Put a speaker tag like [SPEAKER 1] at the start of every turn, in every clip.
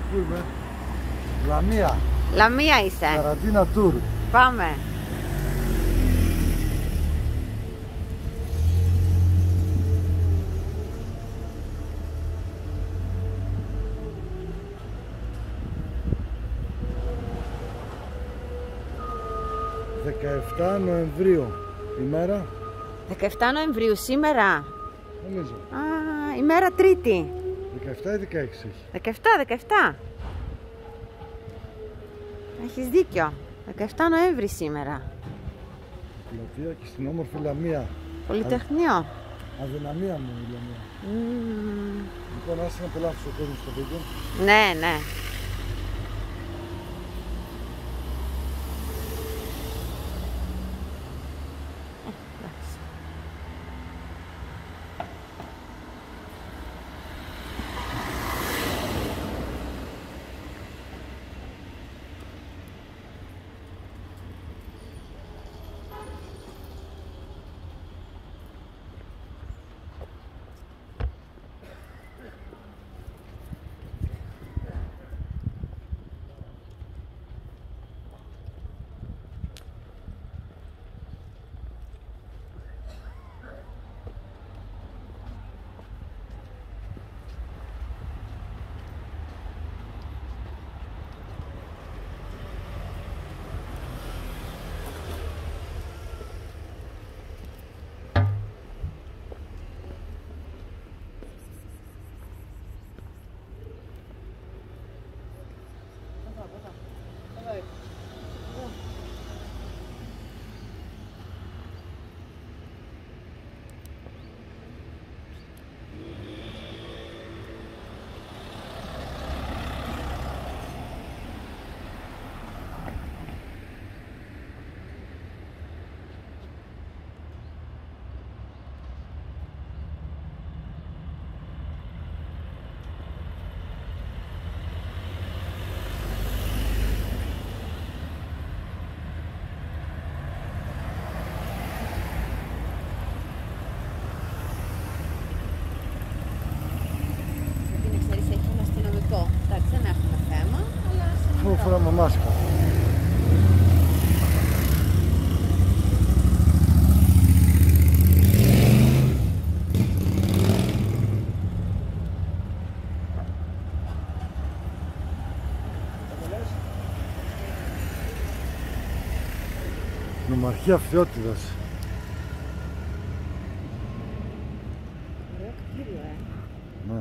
[SPEAKER 1] Πού είμαι? Λαμία.
[SPEAKER 2] Λαμία είσαι.
[SPEAKER 1] Καραντίνα tour.
[SPEAKER 2] Πάμε.
[SPEAKER 1] «17 Νοεμβρίου, ημέρα?»
[SPEAKER 2] 17 Νοεμβρίου σήμερα.
[SPEAKER 1] Νομίζω.
[SPEAKER 2] Α, ημέρα Τρίτη.
[SPEAKER 1] 17 ή 16 έχει?
[SPEAKER 2] 17. Έχεις δίκιο. 17 Νοέμβρη σήμερα.
[SPEAKER 1] Πλατεία και στην όμορφη Λαμία.
[SPEAKER 2] Πολυτεχνείο.
[SPEAKER 1] Αδυναμία μου η Λαμία. Λοιπόν, άσε να απολαύσει ο κόσμος στο βίντεο.
[SPEAKER 2] Ναι. Εντάξει, δεν έχουμε θέμα, αλλά...
[SPEAKER 1] Φοράμε μάσκα. Νομαρχία Φθιώτιδας.
[SPEAKER 2] Ωραίο κτίριο,
[SPEAKER 1] Ναι.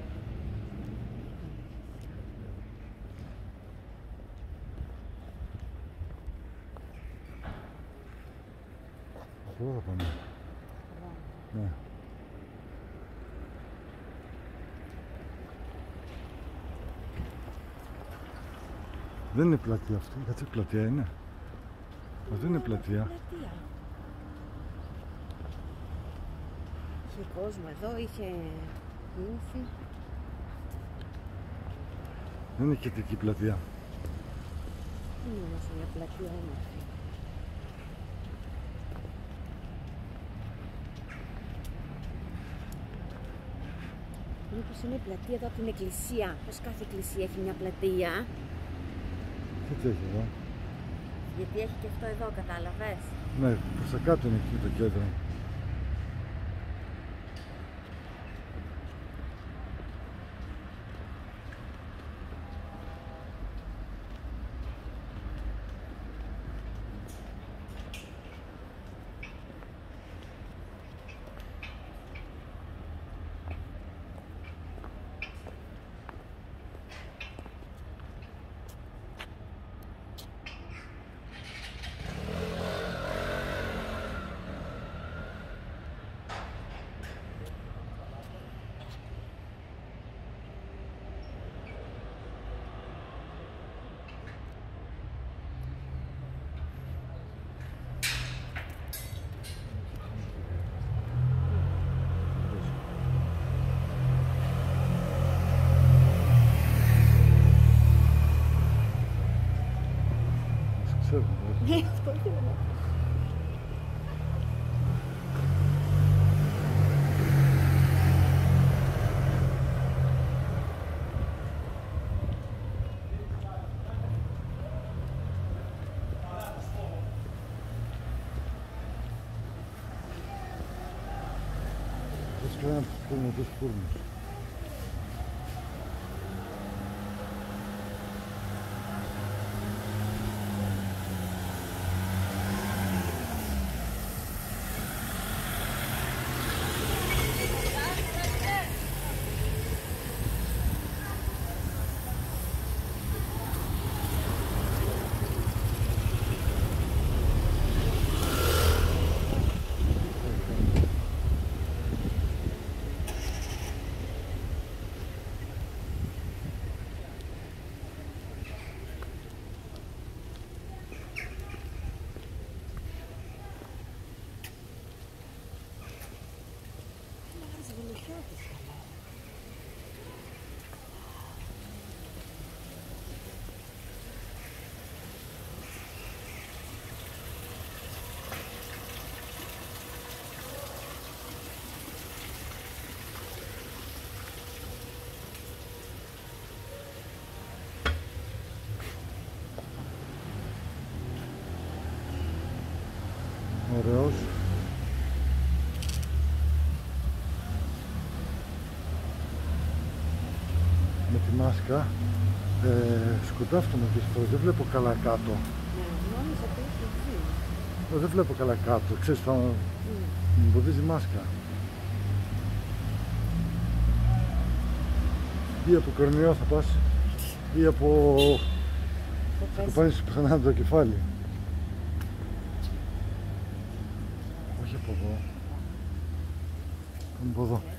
[SPEAKER 1] Πού θα πάμε? Ναι. Δεν είναι πλατεία αυτή. Κάτσε, πλατεία είναι. Μα δεν είναι πλατεία.
[SPEAKER 2] Είχε κόσμο εδώ, είχε κίνηση.
[SPEAKER 1] Δεν είναι κεντρική πλατεία.
[SPEAKER 2] Είναι όμως μια πλατεία όμορφη. Μήπως είναι η πλατεία εδώ από την εκκλησία. Πως κάθε εκκλησία έχει μια πλατεία.
[SPEAKER 1] Τι έχει εδώ?
[SPEAKER 2] Γιατί έχει και αυτό εδώ, κατάλαβες.
[SPEAKER 1] Ναι, προς τα κάτω είναι εκεί το κέντρο. Έτσι κάναμε τους φούρνους. Ωραίος. Με τη μάσκα σκοτάφτομαι τις φορές, δεν βλέπω καλά κάτω.
[SPEAKER 2] Νόμιζα ότι είχε βγει.
[SPEAKER 1] Δεν βλέπω καλά κάτω, ξέρεις, θα μου εμποδίζει η μάσκα. Ή από κορνιό θα πας, ή από... θα κοπάνεις πιθανά το κεφάλι. Όχι από εδώ. Πάμε από εδώ.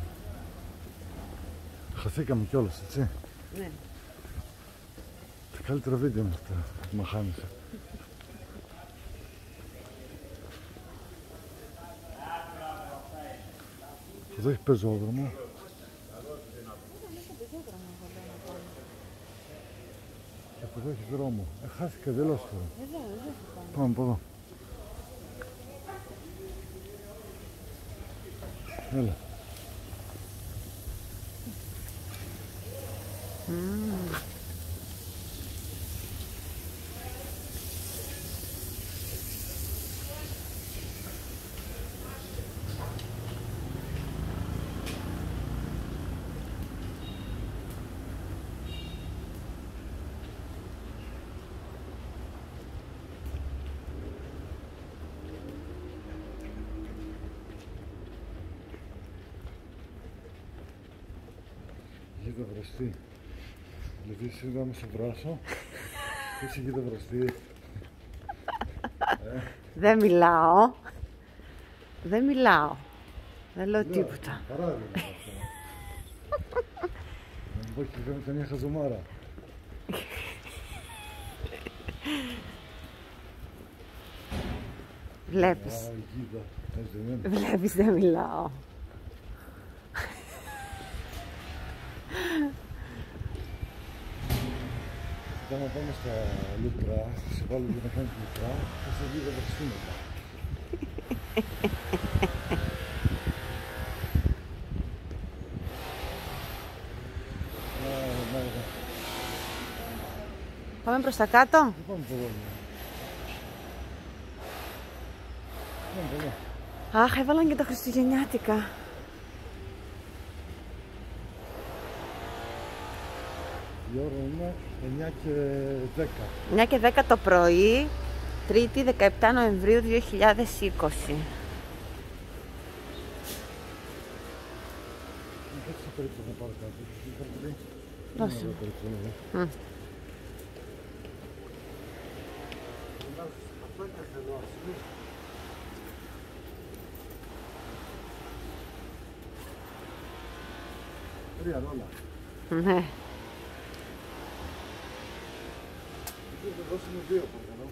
[SPEAKER 1] Χαθήκαμε κιόλας, έτσι.
[SPEAKER 2] Ναι.
[SPEAKER 1] Τα καλύτερα βίντεο είναι αυτά, μαχάνισα. Εδώ έχει πεζόδρομο. Και από εδώ έχει δρόμο. Χάθηκα εντελώς τώρα.
[SPEAKER 2] Εδώ θα πάμε.
[SPEAKER 1] Πάμε από εδώ. Έλα. Γίδα βραστή. Δηλαδή εσύ να με σε βράσω και εσύ γίδα βραστή.
[SPEAKER 2] Δεν μιλάω. Δεν μιλάω. Δεν λέω τίποτα.
[SPEAKER 1] Παράδειγμα αυτό. Να μου πω και κάνουμε καμιά χαζομάρα.
[SPEAKER 2] Βλέπεις.
[SPEAKER 1] Α, γίδα. Έτσι δεν είναι.
[SPEAKER 2] Βλέπεις, δεν μιλάω.
[SPEAKER 1] Όταν πάμε στα λουτρά, θα σε βάλω για να κάνεις λουτρά, θα σε γίδα βραστή μετά.
[SPEAKER 2] Πάμε προς τα κάτω.
[SPEAKER 1] Δεν πάμε από εδώ. Πάμε από εδώ.
[SPEAKER 2] Αχ, έβαλαν και τα χριστουγεννιάτικα.
[SPEAKER 1] Η ώρα είναι 9 και 10.
[SPEAKER 2] 9 και 10 το πρωί, Τρίτη 17 Νοεμβρίου 2020.
[SPEAKER 1] Έτσι θα περίπου να πάρω κάτι.
[SPEAKER 2] Δώσε μου.
[SPEAKER 1] Τρία ρόλα.
[SPEAKER 2] Ναι.
[SPEAKER 1] Θα δώσουμε δύο παρακαλώ.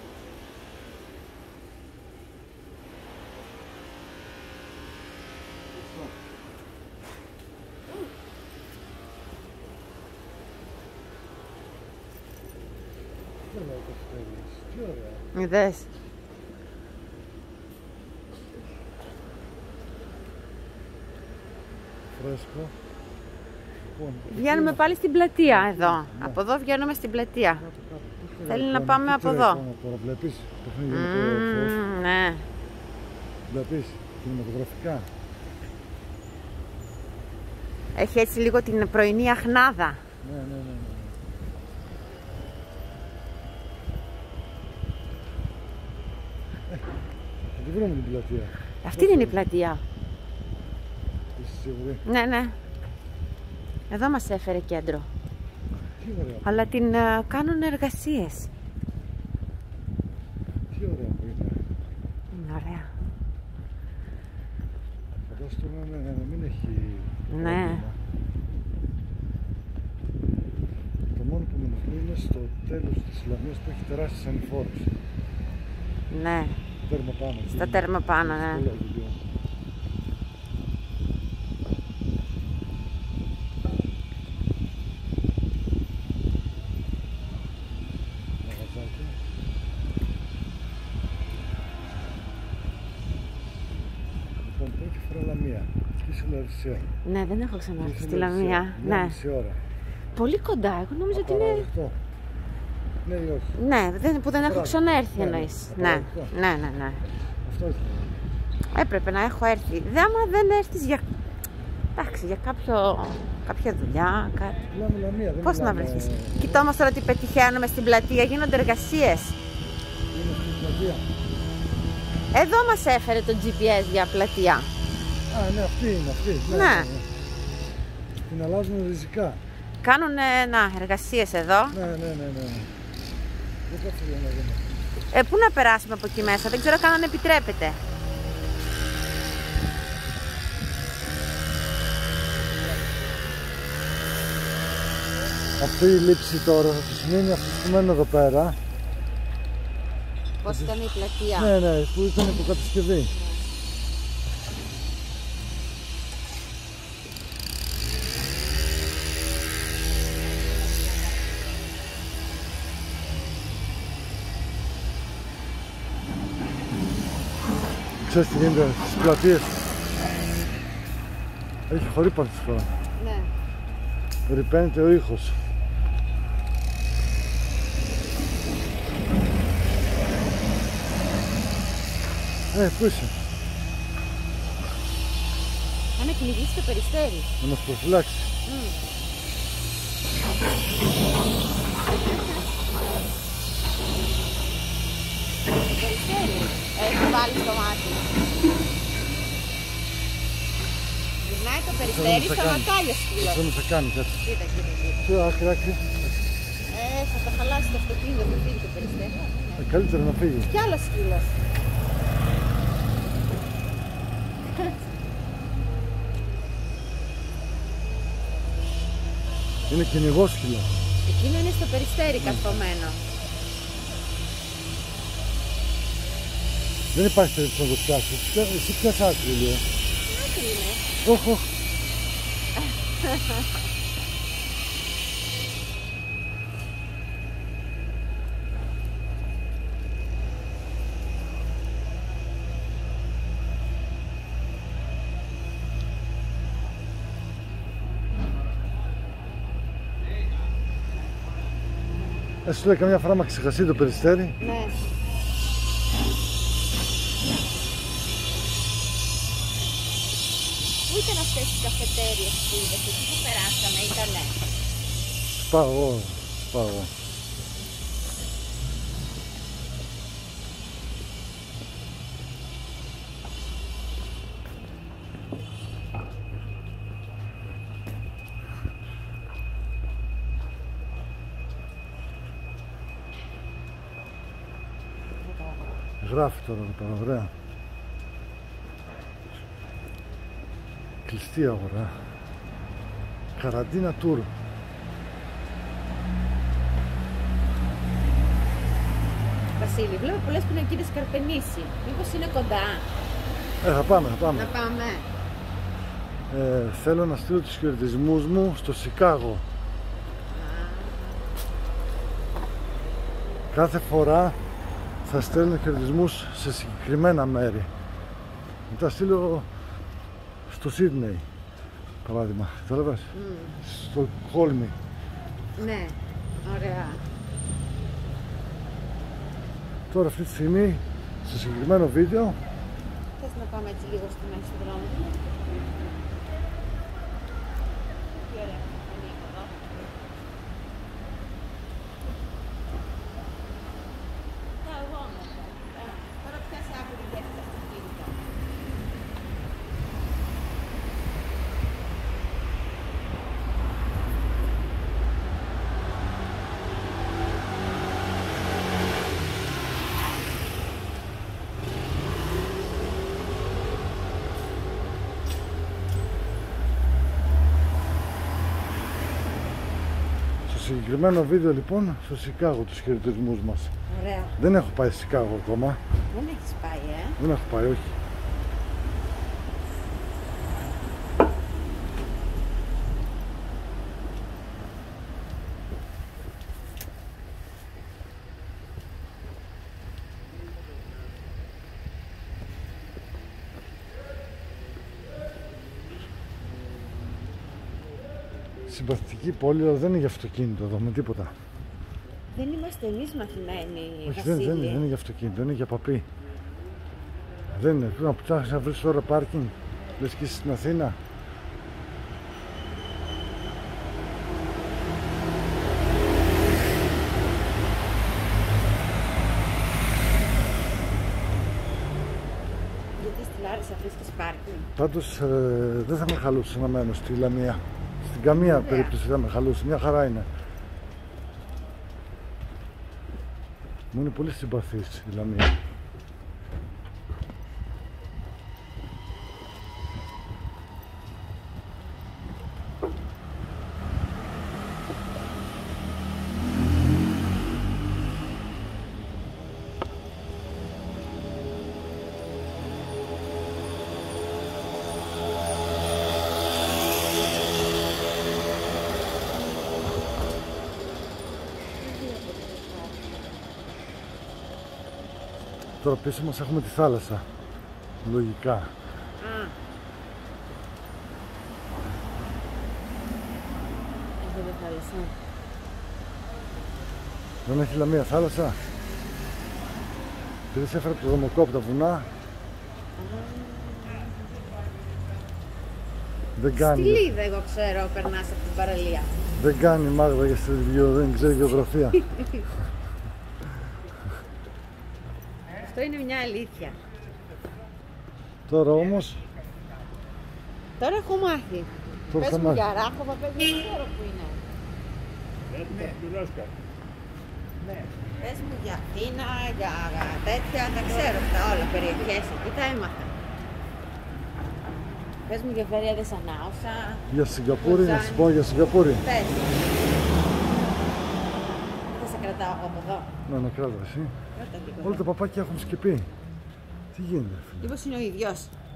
[SPEAKER 1] Δεν λέω καφετέρειες. Τι ωραία.
[SPEAKER 2] Είδες.
[SPEAKER 1] Φρέσκο. Λοιπόν,
[SPEAKER 2] Βγαίνουμε πάλι στην πλατεία εδώ. Από εδώ βγαίνουμε στην πλατεία. Θέλει να πάμε από εδώ.
[SPEAKER 1] Τώρα βλέπεις παιχνίδι με το φως.
[SPEAKER 2] Ναι.
[SPEAKER 1] Βλέπεις κινηματογραφικά.
[SPEAKER 2] Έχει έτσι λίγο την πρωινή αχνάδα.
[SPEAKER 1] Ναι. Θα τη βρούμε την πλατεία.
[SPEAKER 2] Αυτή είναι η πλατεία.
[SPEAKER 1] Είσαι σίγουρη?
[SPEAKER 2] Ναι. Εδώ μας έφερε κέντρο.
[SPEAKER 1] Τι ωραία.
[SPEAKER 2] Αλλά την κάνουν εργασίες.
[SPEAKER 1] Τι ωραία που είναι.
[SPEAKER 2] Είναι ωραία.
[SPEAKER 1] Φαντάζομαι να μην έχει...
[SPEAKER 2] Ναι.
[SPEAKER 1] πρόβλημα. Το μόνο που με ενοχλεί είναι στο τέλος της Λαμίας που έχει τεράστιες ανηφόρους.
[SPEAKER 2] Ναι.
[SPEAKER 1] Τέρμα πάνω.
[SPEAKER 2] Στα τέρμα πάνω, ναι.
[SPEAKER 1] Λοιπόν, πρώτη φορά Λαμία. Και στη Λαρισαία.
[SPEAKER 2] Ναι, δεν έχω ξανάρθει στη Λαμία. Ναι.
[SPEAKER 1] Μισή ώρα.
[SPEAKER 2] Πολύ κοντά. Εγώ νόμιζα ότι είναι.
[SPEAKER 1] Απαράδεκτο. Ναι ή όχι?
[SPEAKER 2] Ναι, που δεν έχω
[SPEAKER 1] Μπράβο.
[SPEAKER 2] ξανάρθει
[SPEAKER 1] Ναι,
[SPEAKER 2] εννοείς.
[SPEAKER 1] ναι,
[SPEAKER 2] Ναι.
[SPEAKER 1] απαράδεκτο.
[SPEAKER 2] Ναι.
[SPEAKER 1] Αυτό ήθελα.
[SPEAKER 2] Έπρεπε να έχω έρθει. Άμα δεν έρθεις για. Εντάξει, για κάποια δουλειά, κάτι.
[SPEAKER 1] Μιλάμε Λαμία, δεν
[SPEAKER 2] Πώς να
[SPEAKER 1] μιλάμε-
[SPEAKER 2] βρεθείς. Κοιτά όμως τώρα τι πετυχαίνουμε στην πλατεία. Γίνονται εργασίες.
[SPEAKER 1] Είναι στην πλατεία.
[SPEAKER 2] Εδώ μας έφερε το GPS για πλατεία.
[SPEAKER 1] Α, ναι, αυτή είναι αυτή.
[SPEAKER 2] Ναι.
[SPEAKER 1] Την αλλάζουν ριζικά.
[SPEAKER 2] Κάνουν εργασίες εδώ.
[SPEAKER 1] Ναι. Δεν κάτσε για να δούμε.
[SPEAKER 2] Πού να περάσουμε από εκεί μέσα, δεν ξέρω καν αν επιτρέπεται.
[SPEAKER 1] Αυτή η λήψη τώρα θα του σημαίνει αυτό που μένουν εδώ πέρα.
[SPEAKER 2] Πώς ήταν η πλατεία.
[SPEAKER 1] Ναι, που ήταν υποκατασκευή. Ξέρεις τι γίνεται στις πλατείες. Έχει χορύπανση τώρα.
[SPEAKER 2] Ναι.
[SPEAKER 1] Ρυπαίνεται ο ήχος. Πού είσαι?
[SPEAKER 2] Θα με κυνηγήσει το Περιστέρι.
[SPEAKER 1] Να μας προφυλάξει.
[SPEAKER 2] Το Περιστέρι. Έχει βάλει στο μάτι. Γυρνάει το Περιστέρι
[SPEAKER 1] θα
[SPEAKER 2] στο
[SPEAKER 1] κάνει.
[SPEAKER 2] μακάλιο σκύλο.
[SPEAKER 1] Αυτό θα κάνει κάτι.
[SPEAKER 2] Κοίτα.
[SPEAKER 1] Τι άκρη.
[SPEAKER 2] Θα τα χαλάσει το αυτοκίνητο, θα φύγει το Περιστέρι.
[SPEAKER 1] Καλύτερα να φύγει.
[SPEAKER 2] Κι άλλο σκύλος.
[SPEAKER 1] Είναι κυνηγόσκυλο.
[SPEAKER 2] Εκείνο είναι στο Περιστέρι καθωμένο.
[SPEAKER 1] Δεν υπάρχει περίπτωση να το πιάσεις. Εσύ πιάσα άκρη λίγο.
[SPEAKER 2] Άκρη είναι.
[SPEAKER 1] Όχι. Σου λέει καμιά φορά μα ξεχαστεί το Περιστέρι.
[SPEAKER 2] Ναι. Πού ήταν αυτές οι καφετέριες που είδες, εκεί που περάσαμε, ήτανε?
[SPEAKER 1] Πάω εγώ. Γράφει τώρα εδώ πέρα, ωραία. Κλειστή αγορά. Καραντίνα tour.
[SPEAKER 2] Βασίλη, βλέπω πολλές πινακίδες Καρπενήσι. Μήπως είναι κοντά?
[SPEAKER 1] Θα πάμε.
[SPEAKER 2] Να πάμε.
[SPEAKER 1] Θέλω να στείλω τους χαιρετισμούς μου στο Σικάγο. Κάθε φορά θα στέλνω χαιρετισμούς σε συγκεκριμένα μέρη. Μετά στείλω στο Σίδνεϊ, παράδειγμα. Θέλετε, στο Χόλμη.
[SPEAKER 2] Ναι, ωραία.
[SPEAKER 1] Τώρα αυτή τη στιγμή, στο συγκεκριμένο βίντεο,
[SPEAKER 2] Θες να πάμε έτσι λίγο στη μέση του δρόμου?
[SPEAKER 1] συγκεκριμένο βίντεο λοιπόν στο Σικάγο, τους χαιρετισμούς μας.
[SPEAKER 2] Ωραία.
[SPEAKER 1] Δεν έχω πάει στο Σικάγο ακόμα.
[SPEAKER 2] Δεν έχεις πάει,
[SPEAKER 1] Δεν έχω πάει, όχι. Συμπαθητική πόλη, αλλά δεν είναι για αυτοκίνητο εδώ με τίποτα.
[SPEAKER 2] Δεν είμαστε εμείς μαθημένοι,
[SPEAKER 1] Όχι,
[SPEAKER 2] Βασίλη.
[SPEAKER 1] δεν είναι για αυτοκίνητο, είναι για παπί. Δεν είναι. Πρέπει να ψάχνεις να βρεις τώρα πάρκινγκ. Λες και είσαι στην Αθήνα.
[SPEAKER 2] Γιατί στη Λάρισα βρίσκεις πάρκινγκ.
[SPEAKER 1] Πάντως δεν θα με χαλούσε να μένω στη Λαμία. Στην καμία περίπτωση δεν θα με χαλούσε. Μια χαρά είναι. Μου είναι πολύ συμπαθής η Λαμία. Τώρα πίσω μας έχουμε τη θάλασσα. Λογικά.
[SPEAKER 2] Α. Εδώ δεν θάλασσα.
[SPEAKER 1] Δεν έχει Λαμία θάλασσα. Επειδή σε έφερα το δομοκό από τα βουνά. Δεν κάνει.
[SPEAKER 2] Στη Λίδα εγώ ξέρω, περνάς από την παραλία.
[SPEAKER 1] Δεν κάνει Μάγδα για στο βιβλίο, δεν ξέρει γεωγραφία.
[SPEAKER 2] Αυτό είναι μια αλήθεια.
[SPEAKER 1] Τώρα όμως.
[SPEAKER 2] Τώρα έχω μάθει.
[SPEAKER 1] Τώρα
[SPEAKER 2] Πες
[SPEAKER 1] θα
[SPEAKER 2] μου
[SPEAKER 1] μάθει.
[SPEAKER 2] για Ράχοβα, πες μου, δεν ξέρω που είναι. Πες μου για Αθήνα, για τέτοια, τα ξέρω αυτά όλα, περιοχές εκεί, τα έμαθα. Πες μου για Φέρεια Δε Σανάουσα.
[SPEAKER 1] Για Σιγκαπούρη, να σου πω για Σιγκαπούρη.
[SPEAKER 2] Πες. Δεν θα σε κρατάω από εδώ.
[SPEAKER 1] Να κράτα εσύ.
[SPEAKER 2] Κράτα λίγο.
[SPEAKER 1] Όλα τα παπάκια έχουν σκεπή. Τι γίνεται, φίλε.
[SPEAKER 2] Μήπως είναι ο ίδιος.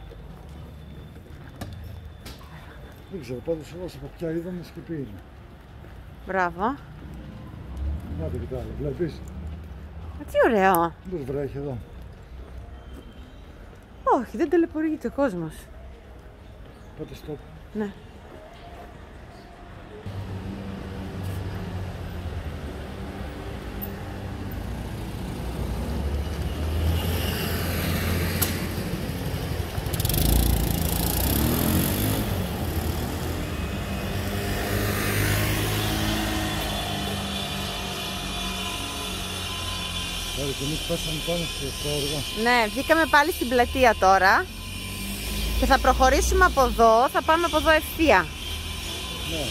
[SPEAKER 1] Δεν ξέρω, πάντως όλα στα παπιά είδαμε σκεπή είναι.
[SPEAKER 2] Μπράβο.
[SPEAKER 1] Να το κοιτάξτε, βλέπεις.
[SPEAKER 2] Τι ωραίο.
[SPEAKER 1] Δεν βρέχει εδώ.
[SPEAKER 2] Όχι, δεν ταλαιπωρείται ο κόσμος.
[SPEAKER 1] Πάτε stop.
[SPEAKER 2] Ναι.
[SPEAKER 1] Άρα και εμείς πέσαμε πάνω στο όργο.
[SPEAKER 2] Ναι, βγήκαμε πάλι στην πλατεία τώρα και θα προχωρήσουμε από εδώ, θα πάμε από εδώ ευθεία.
[SPEAKER 1] Ναι.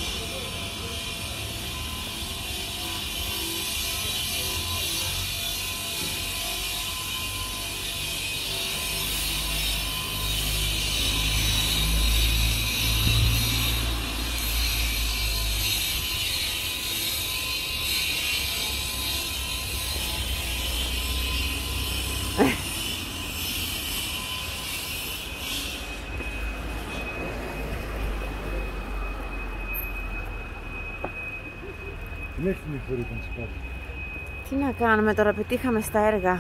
[SPEAKER 1] Την έχει την εκφορή που να πάρει.
[SPEAKER 2] Τι να κάνουμε τώρα, πετύχαμε στα έργα.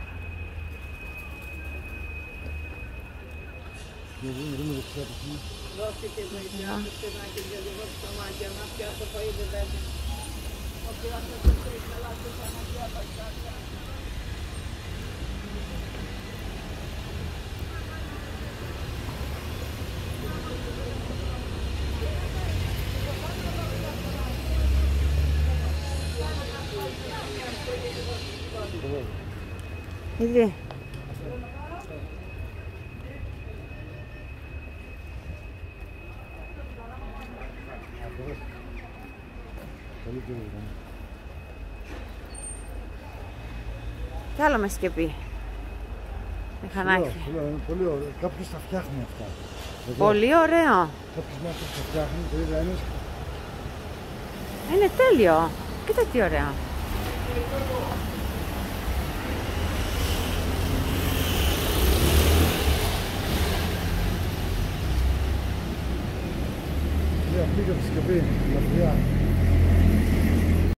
[SPEAKER 1] Να δούμε δεξιά από εκεί.
[SPEAKER 3] Δώστε βοήθεια στο στενάκι για λίγο στα μάτια μας και αυτό το είδε βέβαια. Ότι αυτό το ξέρει καλά και τα μάτια παγιάτια.
[SPEAKER 2] Είδε.
[SPEAKER 1] Καλύτερο ήταν.
[SPEAKER 2] Κι άλλο με σκεπή. Μηχανάκι.
[SPEAKER 1] Πολύ ωραίο. Κάποιος τα φτιάχνει αυτά. Εδώ.
[SPEAKER 2] Πολύ ωραίο.
[SPEAKER 1] Κάποιος μέσα τα φτιάχνει, το είδα ένας.
[SPEAKER 2] Είναι τέλειο. Κοίτα τι ωραία.
[SPEAKER 1] Αυτή η κατασκευή, η